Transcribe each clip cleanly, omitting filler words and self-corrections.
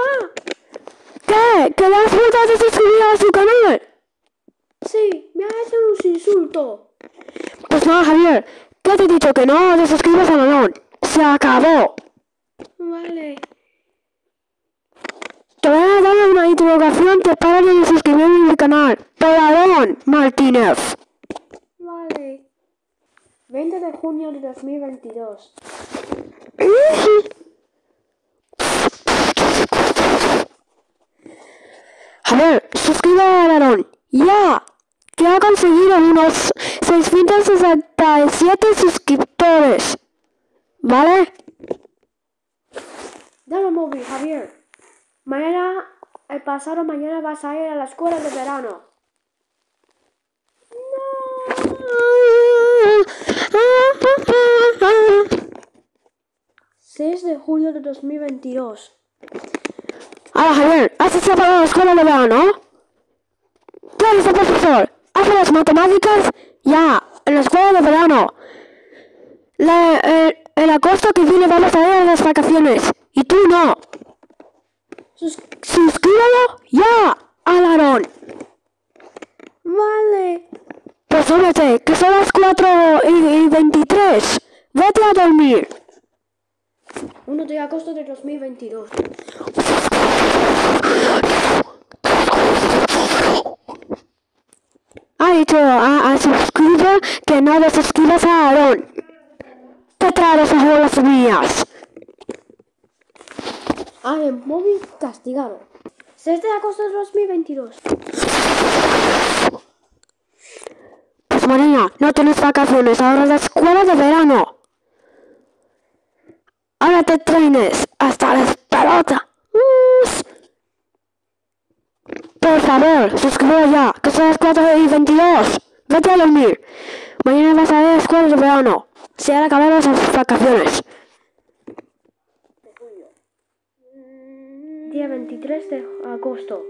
papá. ¿Qué? ¿Que le has vuelto a suscribir a su canal? Sí, me ha hecho un insulto. Pues nada, Javier, ¿qué te he dicho? Que no te suscribas al balón. Se acabó. Vale. Te voy a dar una interrogación que pares de suscribirme a mi canal. Peladón Martínez. Vale. 20 de junio de 2022. Javier, suscríbete al balón. ¡Ya! Que ha conseguido unos 667 suscriptores. ¿Vale? Dame el móvil, Javier. El pasado mañana vas a ir a la escuela de verano. 6 de julio de 2022. Ahora, Javier, ¿has separado la escuela de verano? ¿Qué eres el profesor? Hace las matemáticas ya, en la escuela de verano. En agosto que viene vamos a ir a las vacaciones. Y tú no. Suscríbelo ya, Alarón. Vale. Pues súbete, que son las 4:23. Vete a dormir. 1 de agosto de 2022. Ha dicho a suscribir que no le suscribas a Aarón. Te traes a las mías. El móvil castigado. 6 de agosto de 2022. Pues María, no tienes vacaciones, ahora es la escuela de verano. Ahora te trenes hasta las pelotas. Por favor, suscríbete ya, que son las 4:22. Vete a dormir. Mañana vas a ir a la escuela de verano. Se han acabado las vacaciones. Día 23 de agosto.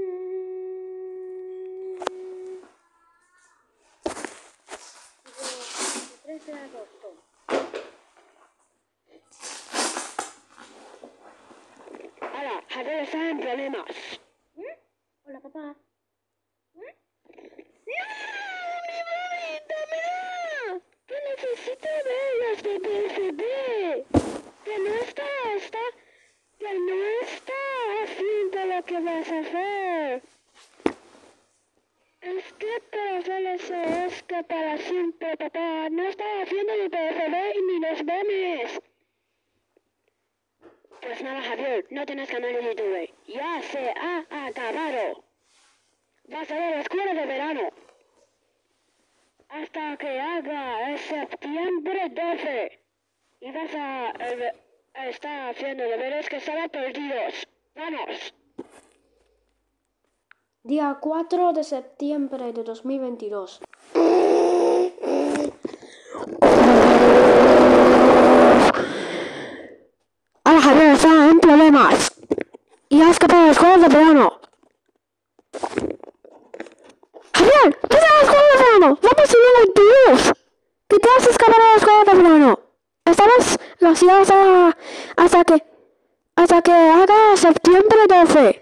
Hola, Javier está en problemas. Hola, papá. Que necesito ver las de PSB. Que no está haciendo lo que vas a hacer. Es que para hacer eso es que para siempre, papá. No está haciendo ni PSB ni los memes. Pues nada, Javier, no tienes canal de YouTube. Ya se ha acabado. Vas a ir a la escuela de verano. Hasta que haga el septiembre 12. Y vas a estar haciendo deberes que estaban perdidos. Vamos. Día 4 de septiembre de 2022. Ahora Javier está en problemas. Y ha escapado de la escuela de verano. Javier, ¿qué es la escuela de verano? Vamos a ir al autobús. ¿Qué te has escapado de la escuela de verano? Estamos gracias hasta que haga septiembre 12.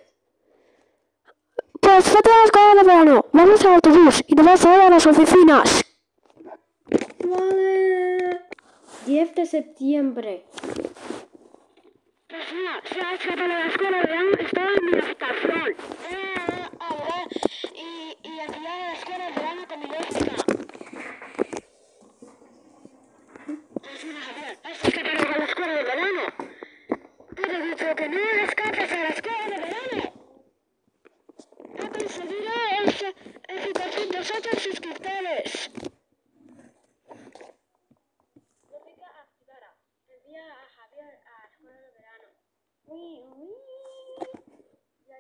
Pues vete a la escuela de verano. Vamos al autobús y te vas a ir a las oficinas. Vale. 10 de septiembre. Persona, se ha escapado de la escuela de verano, estaba en mi habitación. Y enviar a la escuela de verano con mi lógica. Persona, Javier, has escapado de la escuela de verano. Te he dicho que no escapes a la escuela de verano. Ha conseguido ese 208 suscriptores. Lógica activada. Envía a Javier a la escuela de verano. Ya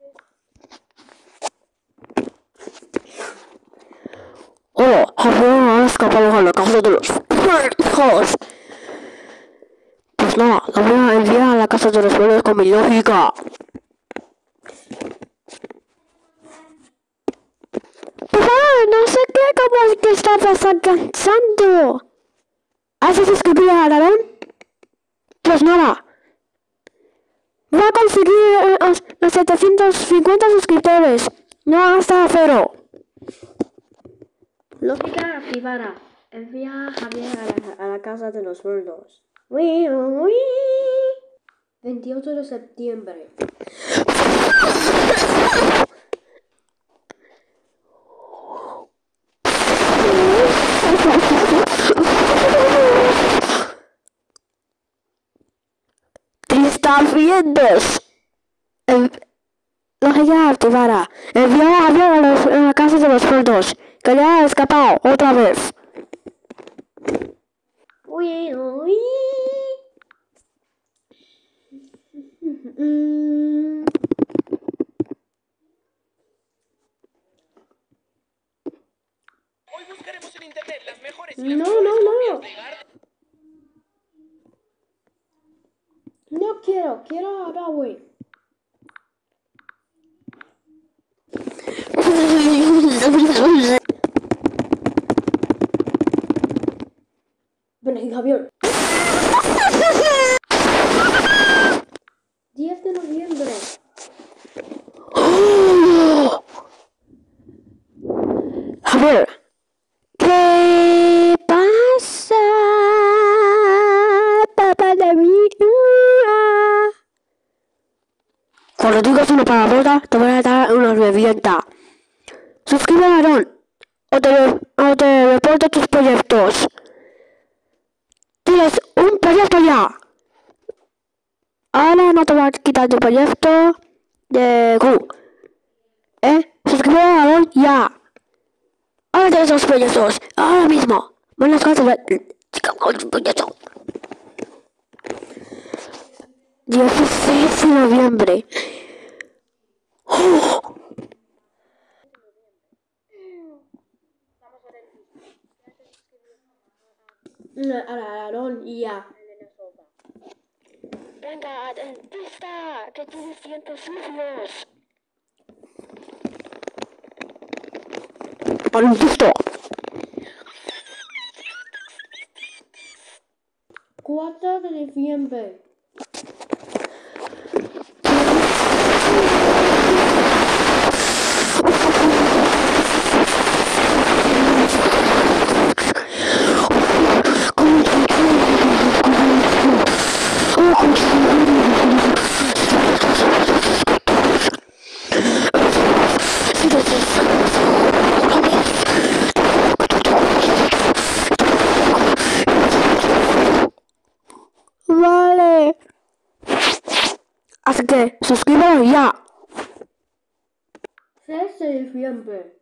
16. Hola, Javier ha escapado a la casa de los hijos. Pues nada, la voy a enviar a la casa de los verdes con mi lógica. Papá, no sé qué, cómo es que estás alcanzando. ¿Has suscrito a Aarón? Pues nada. Va a conseguir los 750 suscriptores. No hasta 0. Lógica activada. Envía a Javier a la casa de los muertos. 28 de septiembre. ¿Qué estás viendo? Lógica activada. Envió a Javier a la casa de los muertos. Que ya ha escapado otra vez. Hoy buscaremos en internet las mejores y No, las no, mejores no. copias de Garden. No quiero ahora, güey. Ven aquí, Javier. 10 de noviembre. Javier. ¿Qué pasa, papá de mi vida? Cuando digas una palabrota, te voy a dar una revienta. Suscríbete a Aaron o te reporto tus proyectos. Tienes un proyecto ya. Ahora no te voy a quitar tu proyecto de Q. Suscríbete a Aaron ya. Ahora tienes los proyectos. Ahora mismo. Buenas cosas. 16 de noviembre. Aaron ya. Venga, dentista, que tienes dientes sucios. Para un susto. 4 de diciembre. Vale. Así que suscríbete ya. 6 de diciembre.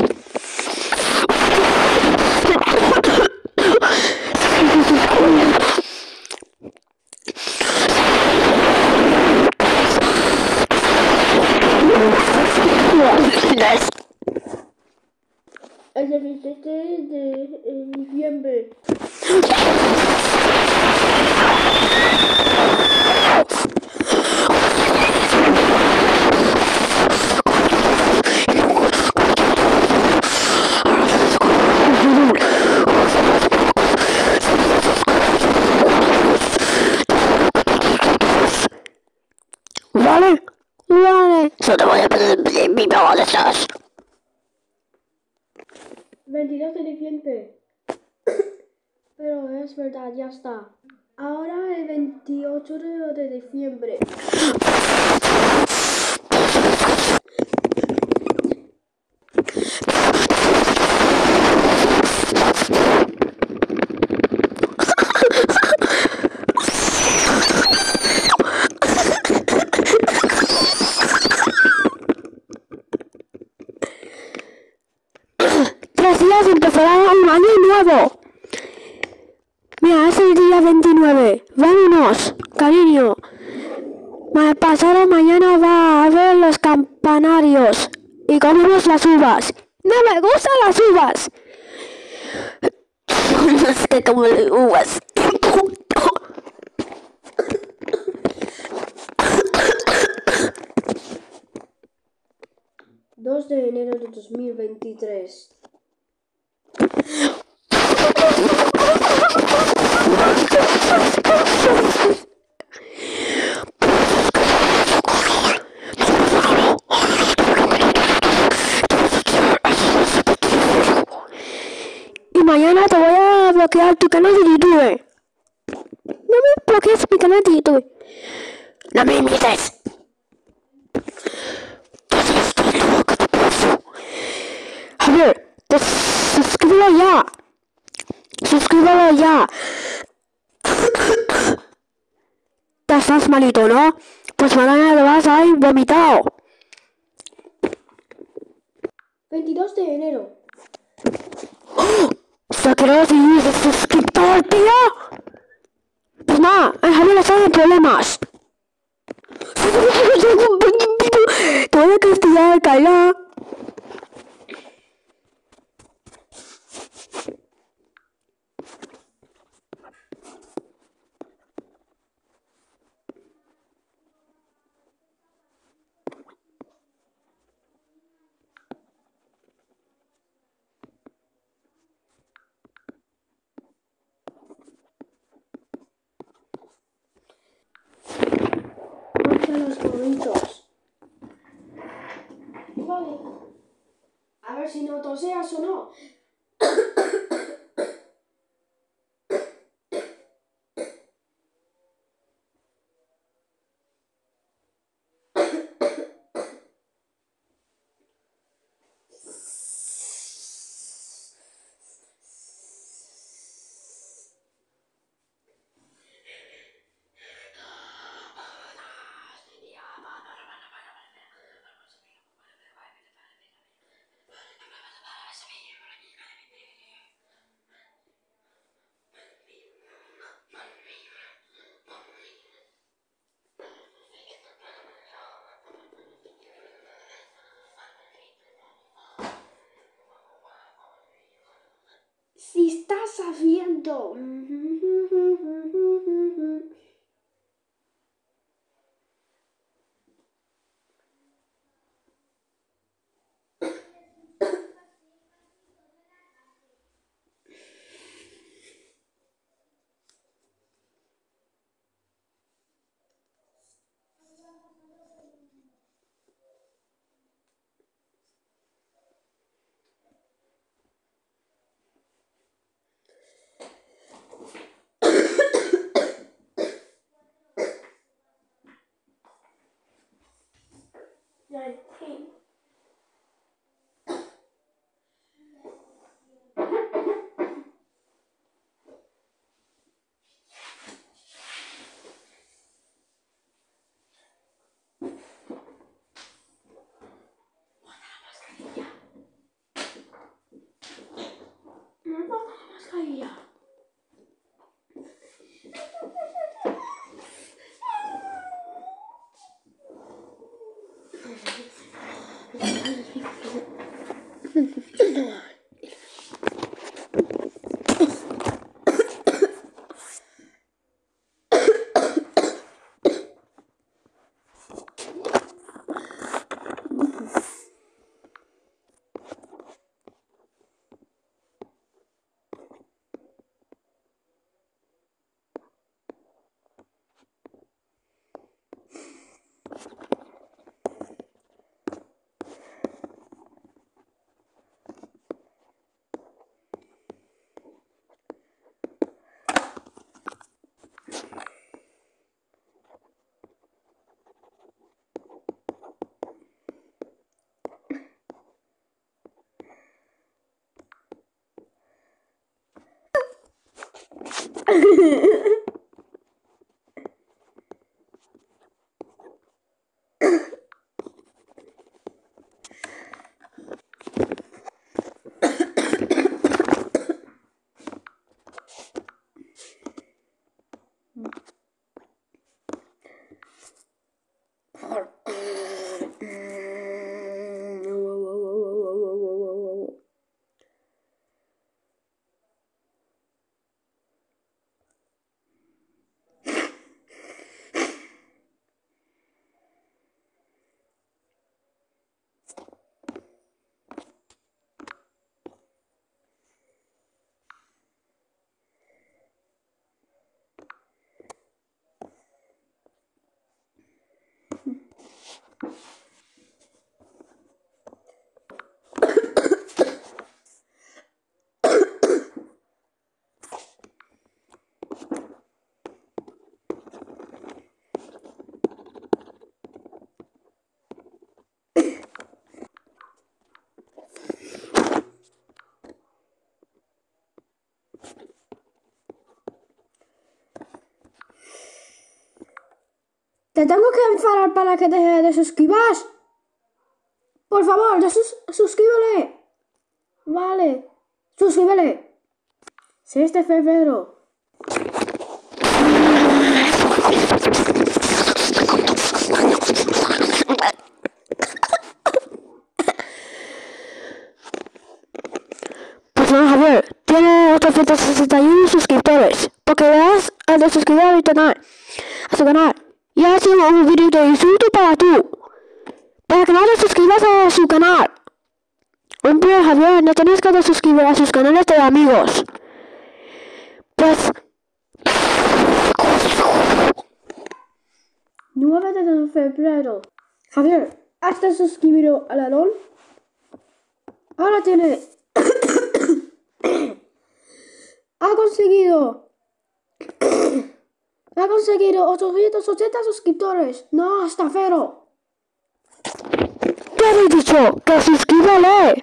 El 17 de diciembre. Vale, vale. Solo te voy a pedir mi pago de esas. 22 de diciembre. Pero es verdad, ya está. Ahora el 28 de diciembre. Días empezará un año nuevo. Mira, es el día 29. Vámonos, cariño. Pasado mañana va a haber los campanarios y comemos las uvas. No me gustan las uvas. No es que como uvas. 2 de enero de 2023. bloquear tu canal de YouTube. No me bloquees mi canal de YouTube. No me imites. A ver, suscríbelo ya. Suscríbelo ya. Ya estás malito, ¿no? Pues mañana te vas a ir vomitado. 22 de enero. ¿Se quedó sin suscriptor, tío? Pues nada, el Javier está en problemas. Te voy a castigar, Kyla. Los gorritos. Vale. A ver si no toseas o no. Si estás haciendo. Te tengo que enfadar para que deje de suscribas. Por favor, ya suscríbele. Vale, suscríbele. 6 de febrero. Pues no, Javier, tiene 861 suscriptores. Porque le das a de suscribir a su canal. Y ha sido un vídeo de insulto para tú. Para que no te suscribas a su canal. Hombre, Javier, no tienes que suscribir a sus canales de amigos. Pues... 9 de febrero. Javier, ¿has de suscribido al Alon? Ahora tiene... ha conseguido 880 suscriptores. No, hasta cero. ¿Qué habéis dicho? ¡Que suscríbale!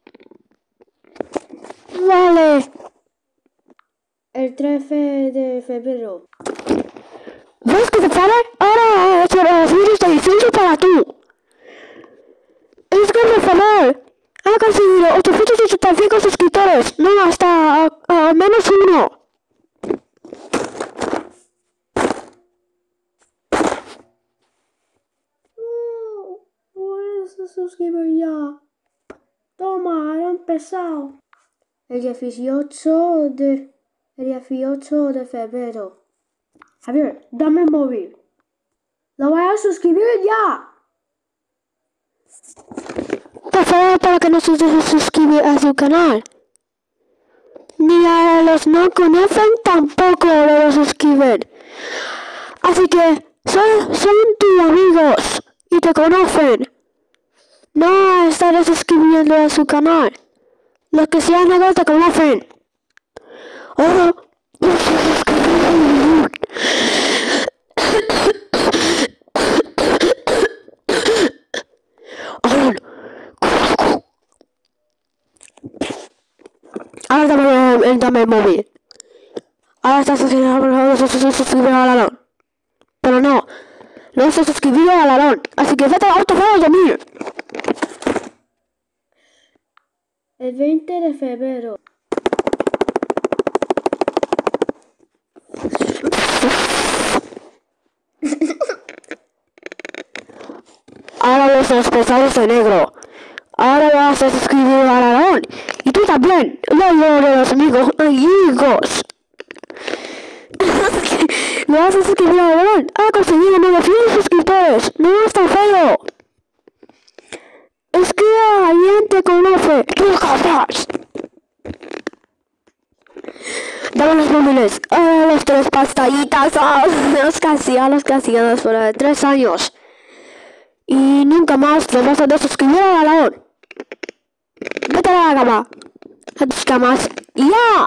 Vale. El 13 de febrero. ¿Ves que te sale? Ahora los vídeos de insulto para tú. Es que por favor, ha conseguido 885 suscriptores. No, hasta menos uno. Puedes suscribir ya. Toma, ha empezado. El 18 de febrero. Javier, dame el móvil. Lo voy a suscribir ya. Por favor, para que no se deje suscribir a su canal. Ni a los no conocen tampoco lo suscriben. Así que son tus amigos y te conocen. No estaré suscribiendo a su canal. Los que sean amigos te conocen. Ahora, dame el móvil. Ahora estás suscribido al Alon. Pero no estás suscribido al Alon. Así que vete a autoforo de mí. El 20 de febrero. Ahora los pesados de negro. Ahora vas a suscribir al Alon. Y tú también. Luego de los amigos. Lo vas a suscribir al Alon. Ha conseguido 900 suscriptores. No está feo. Es que alguien te conoce. ¡Tú capaz! Dame los móviles. Los 3 pastillitas. Los castigados por 3 años. Y nunca más te vas a desuscribir al Alon. Vete a la cama. A tus camas. ¡Ya!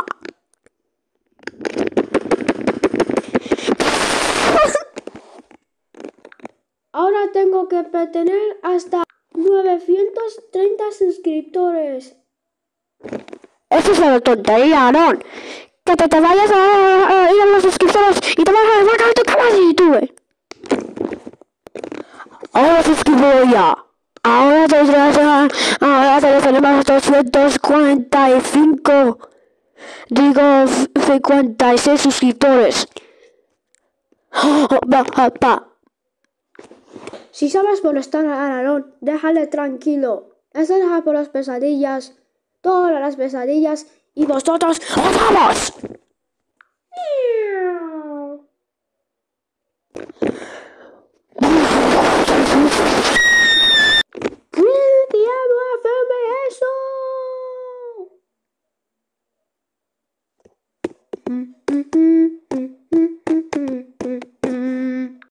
Ahora tengo que tener hasta 930 suscriptores. Eso es una tontería, Alon. Que te vayas a ir a los suscriptores y te vas a desmarcar tu canal de YouTube. Ahora suscribo ya. Ahora tenemos 245. Digo, 56 suscriptores. Si sabes molestar a Alon, déjale tranquilo. Eso deja por las pesadillas. Todas las pesadillas. Y vosotros os vamos. ¿Qué diablo hacerme eso?